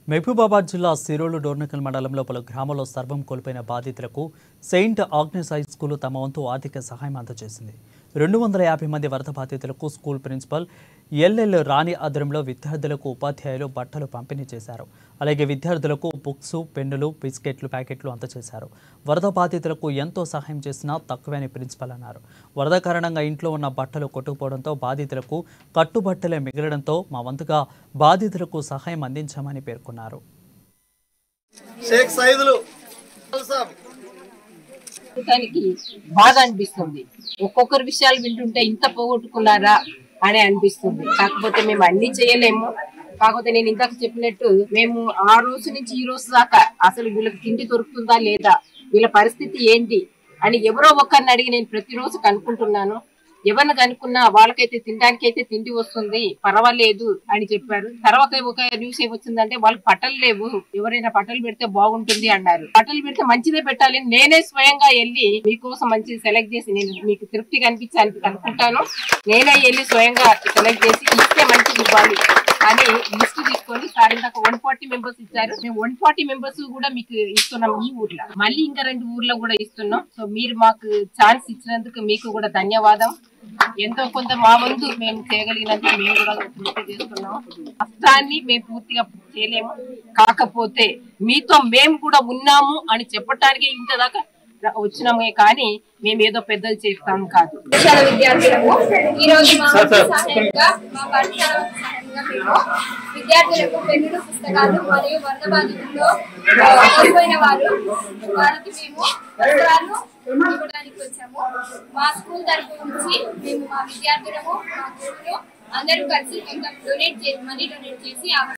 మహబూబాబాద్ జిల్లా సిరోలు డోర్నకల్ మండలంలో పలు గ్రామాల్లో సర్వం కోల్పోయిన బాధితులకు సెయింట్ ఆగ్నెస్ హై స్కూల్ తమ వంతు ఆర్థిక సహాయం అందజేసింది. 250 మంది వరద బాధితులకు స్కూల్ ప్రిన్సిపల్ ఎల్ఎల్ రాణి ఆధ్వర్యంలో విద్యార్థులకు ఉపాధ్యాయులు బట్టలు పంపిణీ చేశారు. అలాగే విద్యార్థులకు బుక్స్, పెన్నులు, బిస్కెట్లు ప్యాకెట్లు అందజేశారు. వరద బాధితులకు ఎంతో సహాయం చేసినా తక్కువని ప్రిన్సిపల్ అన్నారు. వరద కారణంగా ఇంట్లో ఉన్న బట్టలు కొట్టుకుపోవడంతో బాధితులకు కట్టుబట్టలే మిగలడంతో మా వంతుగా బాధితులకు సహాయం అందించామని పేర్కొన్నారు. బాగా అనిపిస్తుంది. ఒక్కొక్కరి విషయాలు వింటుంటే ఇంత పోగొట్టుకున్నారా అని అనిపిస్తుంది. కాకపోతే మేము అన్ని చేయలేము. కాకపోతే నేను ఇందాక చెప్పినట్టు మేము ఆ రోజు నుంచి ఈ రోజు దాకా అసలు వీళ్ళకి తిండి దొరుకుతుందా లేదా, వీళ్ళ పరిస్థితి ఏంటి అని ఎవరో ఒక్కరిని అడిగి నేను ప్రతిరోజు కనుక్కుంటున్నాను. ఎవరిని కనుక్కున్నా వాళ్ళకైతే తినడానికైతే తిండి వస్తుంది, పర్వాలేదు అని చెప్పారు. తర్వాత ఒక న్యూస్ ఏమొచ్చిందంటే వాళ్ళకి పట్టలు లేవు, ఎవరైనా పట్టలు పెడితే బాగుంటుంది అన్నారు. పట్టలు పెడితే మంచిదే పెట్టాలి. నేనే స్వయంగా వెళ్ళి మీకోసం మంచిది సెలెక్ట్ చేసి నేను మీకు తృప్తి కనిపించాలని అనుకుంటాను. నేనే వెళ్ళి స్వయంగా సెలెక్ట్ చేసి ఇస్తే మంచిది ఇవ్వాలి అని లిస్ట్ తీసుకొని సార్ ఇందాక 140 మెంబర్స్ ఇచ్చారు. మేము 140 మెంబర్స్ కూడా మీకు ఇస్తున్నాం. ఈ ఊర్లో మళ్ళీ ఇంకా 2 ఊర్లో కూడా ఇస్తున్నాం. సో మీరు మాకు ఛాన్స్ ఇచ్చినందుకు మీకు కూడా ధన్యవాదం. ఎంతో కొంత మా వంతు మేము చేయగలిగినందుకు మేము కూడా పూర్తి చేస్తున్నాం. కష్టాన్ని మేము పూర్తిగా చేయలేము, కాకపోతే మీతో మేము కూడా ఉన్నాము అని చెప్పటానికి ఇంత దాకా వచ్చినామే కానీ మేము ఏదో పెద్దలు చేస్తాం కాదు. విద్యార్థులకు ఈ రోజు మా సహాయంగా మా పాఠశాల సహాయంగా మేము విద్యార్థులకు పెన్నులు, పుస్తకాలు మరియు వరద బాధితుల్లో కోల్పోయిన వాళ్ళకి మేము వస్త్రాలు ఇవ్వడానికి వచ్చాము. మా స్కూల్ తరఫు నుంచి మేము మా విద్యార్థులకు, మా గురువులు అందరూ కలిసి కొంత మనీ డొనేట్ చేసి